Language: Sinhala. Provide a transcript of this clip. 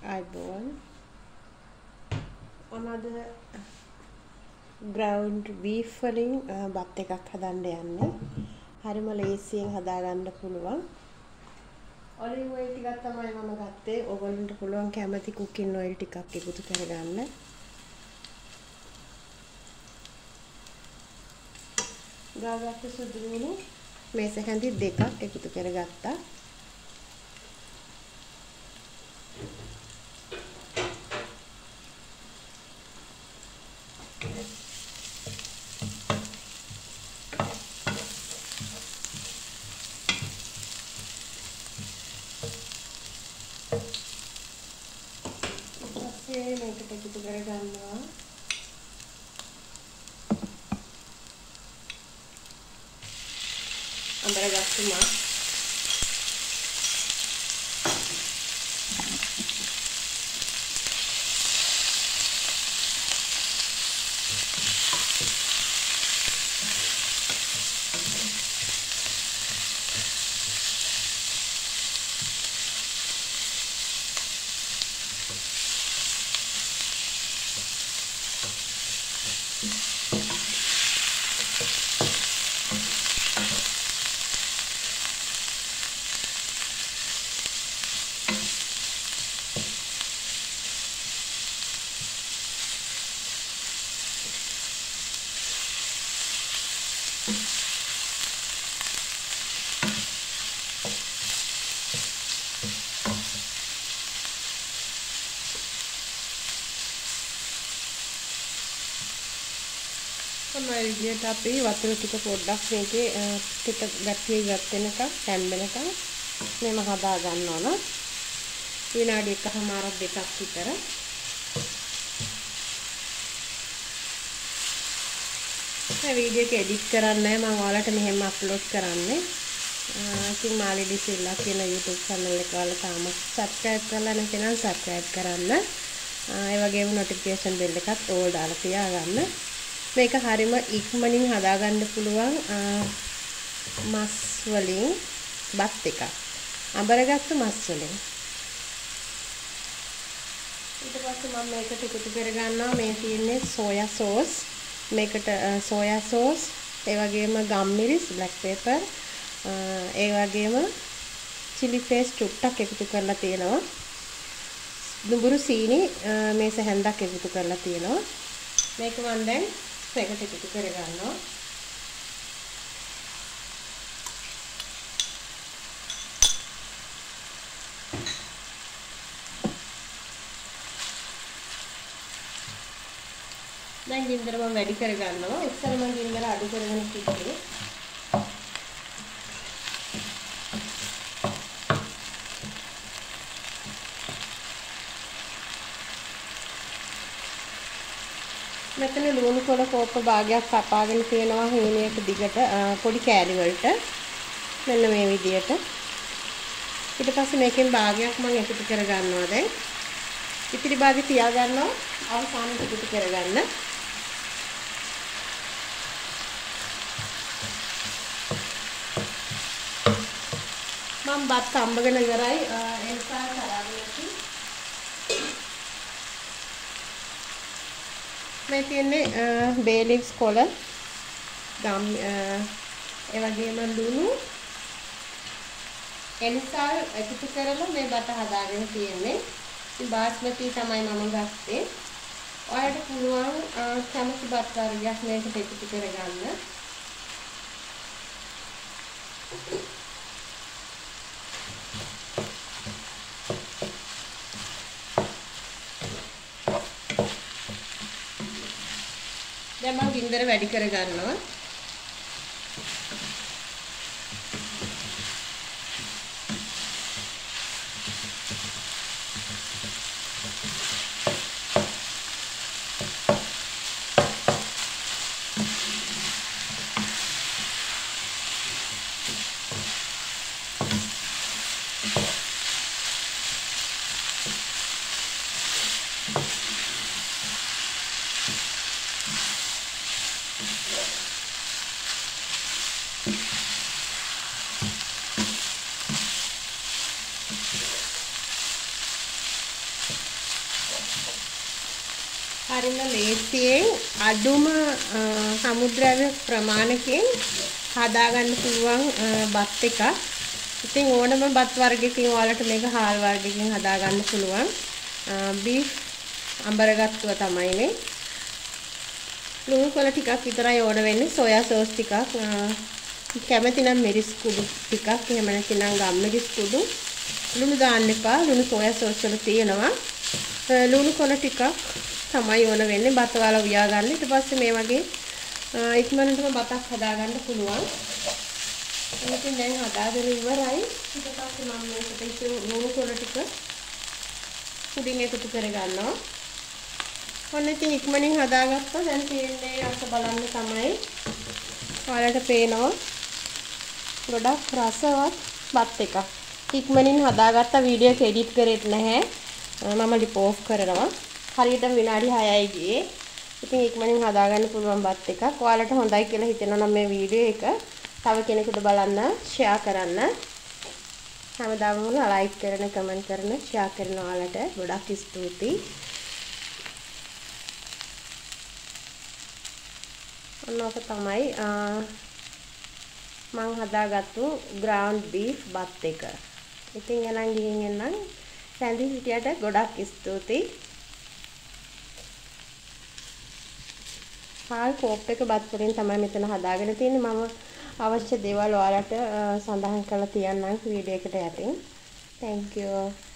eyeball. Another ground beef වලින් බත් එකක් හදන්න යන්නේ. හරිම ලේසියෙන් හදා ගන්න පුළුවන්. olive oil ටිකක් තමයි මම ගත්තේ. ඔයගොල්ලන්ට පුළුවන් කැමති cooking oil ටිකක් එකතු කරගන්න. ගාගත්ත සුදු ලුණු මේස හැඳි දෙකක් එකතු කරගත්තා. මේකට එකතු කරගන්නවා. අඹරගත්තු මස් මේ විදිහට අපි වතුර ටික පොඩ්ඩක් මේකේ ටික ගැට්ටිය ඉවත් වෙනකම් හැම්බෙනකම් මේව හදා ගන්න ඕන. විනාඩි 1මාරක් දෙකක් විතර. මේ වීඩියෝ එක එඩිට් කරන්නේ මම ඔයාලට මෙහෙම අප්ලෝඩ් කරන්නේ. ඉතින් මාලි ඩිසිල්ලා කියන YouTube channel එක ඔයාලා තාම subscribe කරලා නැත්නම් subscribe කරන්න. ඒ වගේම notification bell එකත් ඕල් දාලා තියාගන්න. මේක හරිම ඉක්මනින් හදාගන්න පුළුවන් මස් වලින් බත් එකක්. අඹරගත්තු මස් වලින්. ඊට පස්සේ මම මේකට එකතු කරගන්නවා මේ තියෙන්නේ සෝයා සෝස්. මේකට සෝයා සෝස්, ඒ වගේම ගම්මිරිස්, black pepper, ඒ වගේම chili paste ටුක්ටක් එකතු කරලා තියෙනවා. දුඹුරු සීනි මේ සැහැන්දක් එකතු කරලා තියෙනවා. මේක මම දැන් මේකට එකතු කරගන්නවා. දැන් ගින්දර මම වැඩි කරගන්නවා. ඉස්සර මම ගින්දර අඩු කරගෙන තිබ්බේ. මෙතන ලුණු කොළ කෝප්ප භාගයක් කපාගෙන තියෙනවා හේනියක දිගට පොඩි කෑලි වලට. මෙන්න මේ විදියට. ඊට පස්සේ මේකෙන් භාගයක් මම එකතු කරගන්නවා දැන්. ඉතිරි භාගෙ තියාගන්නවා අවසානයේ එකතු කරගන්න. මම බත් අම්බගෙන ඉවරයි. ඒ නිසා කරාගෙන මේ තියෙන්නේ bay leaves කොළ ගම් ඒ වගේම ලුණු එනිසා එකතු කරලා මේ බත හදාගෙන තියෙන්නේ. ඉතින් බාස්මති තමයි මම ගත්තේ. ඔයාලට පුළුවන් කැමති බත් වර්ගයක් මේකට එකතු කරගන්න. දැන් මම ගින්දර වැඩි කරගන්නවා. හරිම ලේසියෙන් අඩුම සමුද්‍රව්‍ය ප්‍රමාණයකින් හදාගන්න පුළුවන් බත් එකක්. ඉතින් ඕනම බත් වර්ගයකින් ඔයාලට මේක හාල් වර්ගයකින් හදාගන්න පුළුවන්. බීෆ් අඹරගත්තුව තමයි මේ. ලුණු කොළ ටිකක් විතරයි ඕන වෙන්නේ. සෝයා සෝස් ටිකක්. කැමති නම් මිරිස් කුඩු ටිකක්. එහෙම නැත්නම් ගම් මිරිස් කුඩු. ලුණු දාන්න එපා. ලුණු සෝයා සෝස් වල තියෙනවා. ලුණු කොළ ටිකක් තමයි ඕන වෙන්නේ. බත වල උයා ගන්න. ඊට පස්සේ මේ වගේ ඉක්මනටම බතක් හදාගන්න පුළුවන්. ඉතින් දැන් හදාගෙන ඉවරයි. ඊට පස්සේ මම මේකට ලුණු කොළ ටික උඩින් එකතු කරගන්නවා. ඔන්න ඉතින් ඉක්මනින් හදාගත්තා. දැන් තියෙන්නේ අස බලන්න තමයි. ඔයාලට පේනවා ගොඩක් රසවත් බත් එකක්. ඉක්මනින් හදාගත්ත වීඩියෝ එක එඩිට් කරෙත් නැහැ. මම ලිප් ඔෆ් කරනවා. හරියටම විනාඩි 6යි ගියේ. ඉතින් ඉක්මනින් හදාගන්න පුළුවන් බත් එකක්. ඔයාලට හොඳයි කියලා හිතෙනවා නම් මේ වීඩියෝ එක තව කෙනෙකුට බලන්න ෂෙයා කරන්න. හැමදාම ලයික් කරන, කමෙන්ට් කරන, ෂෙයා කරන ඔයාලට ගොඩක් ස්තුතියි. ඔන්නෝක තමයි මම හදාගත්තු ground beef බත් එක. ඉතින් එනම් ගිහින් එන්නම්. රැඳී හිටියට ගොඩක් ස්තුතියි. හාල් කෝප් එක බත් වලින් තමයි මෙතන හදාගෙන තියෙන්නේ. මම අවශ්‍ය දේවල් ඔයාලට සඳහන් කරලා තියන්නම් වීඩියෝ එකට යටින්. Thank you.